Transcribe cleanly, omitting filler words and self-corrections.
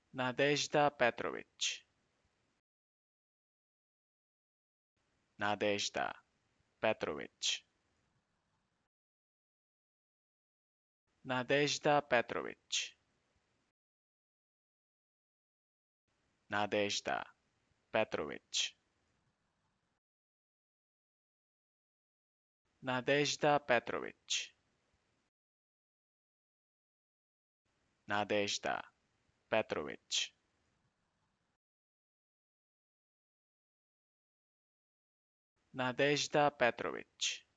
Nadezda Petrovic. Nadezda Petrovic. Nadezda Petrovic. Nadezda Petrovic. Nadezda Petrovic. Nadezda Petrovic. Nadezda Petrovic.